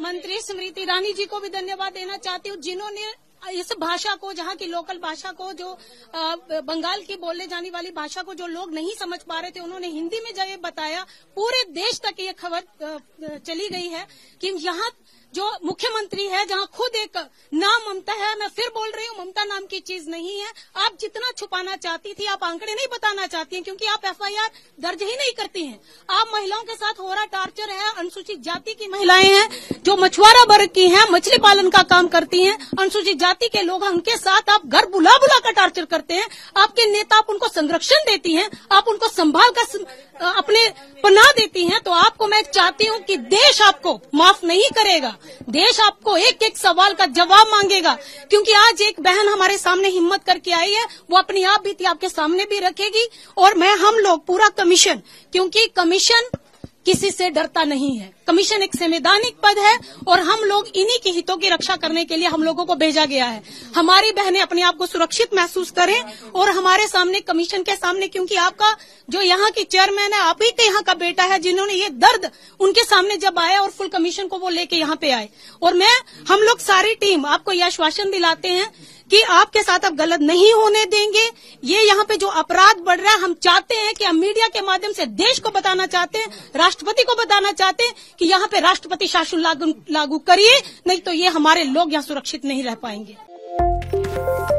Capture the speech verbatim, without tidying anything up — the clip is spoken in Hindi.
मंत्री स्मृति ईरानी जी को भी धन्यवाद देना चाहती हूँ, जिन्होंने इस भाषा को, जहाँ की लोकल भाषा को, जो बंगाल की बोलने जाने वाली भाषा को जो लोग नहीं समझ पा रहे थे, उन्होंने हिंदी में जब बताया, पूरे देश तक ये खबर चली गई है कि यहाँ जो मुख्यमंत्री है, जहाँ खुद एक नाम ममता है, मैं फिर बोल रही हूँ, ममता नाम की चीज नहीं है। आप जितना छुपाना चाहती थी, आप आंकड़े नहीं बताना चाहती हैं, क्योंकि आप एफ आई आर दर्ज ही नहीं करती हैं। आप महिलाओं के साथ हो रहा टार्चर है, अनुसूचित जाति की महिलाएं हैं, जो मछुआरा वर्ग की हैं, मछली पालन का काम करती हैं, अनुसूचित जाति के लोग, उनके साथ आप घर बुला बुला कर टार्चर करते हैं। आपके नेता, आप उनको संरक्षण देती हैं, आप उनको संभाल कर अपने पनाह देती हैं। तो आपको मैं चाहती हूँ कि देश आपको माफ नहीं करेगा, देश आपको एक एक सवाल का जवाब मांगेगा, क्योंकि आज एक बहन हमारे सामने हिम्मत करके आई है, वो अपनी आप बीती आपके सामने भी रखेगी। और मैं, हम लोग पूरा कमीशन, क्योंकि कमीशन किसी से डरता नहीं है, कमीशन एक संवैधानिक पद है और हम लोग इन्हीं की हितों की रक्षा करने के लिए हम लोगों को भेजा गया है। हमारी बहनें अपने आप को सुरक्षित महसूस करें और हमारे सामने, कमीशन के सामने, क्योंकि आपका जो यहाँ की चेयरमैन है, आप ही के यहाँ का बेटा है, जिन्होंने ये दर्द उनके सामने जब आया और फुल कमीशन को वो लेके यहाँ पे आए। और मैं, हम लोग सारी टीम आपको यह आश्वासन दिलाते हैं कि आपके साथ अब गलत नहीं होने देंगे। ये यहाँ पे जो अपराध बढ़ रहा है, हम चाहते हैं कि हम मीडिया के माध्यम से देश को बताना चाहते हैं, राष्ट्रपति को बताना चाहते हैं कि यहाँ पे राष्ट्रपति शासन लागू लागू करिए, नहीं तो ये हमारे लोग यहाँ सुरक्षित नहीं रह पाएंगे।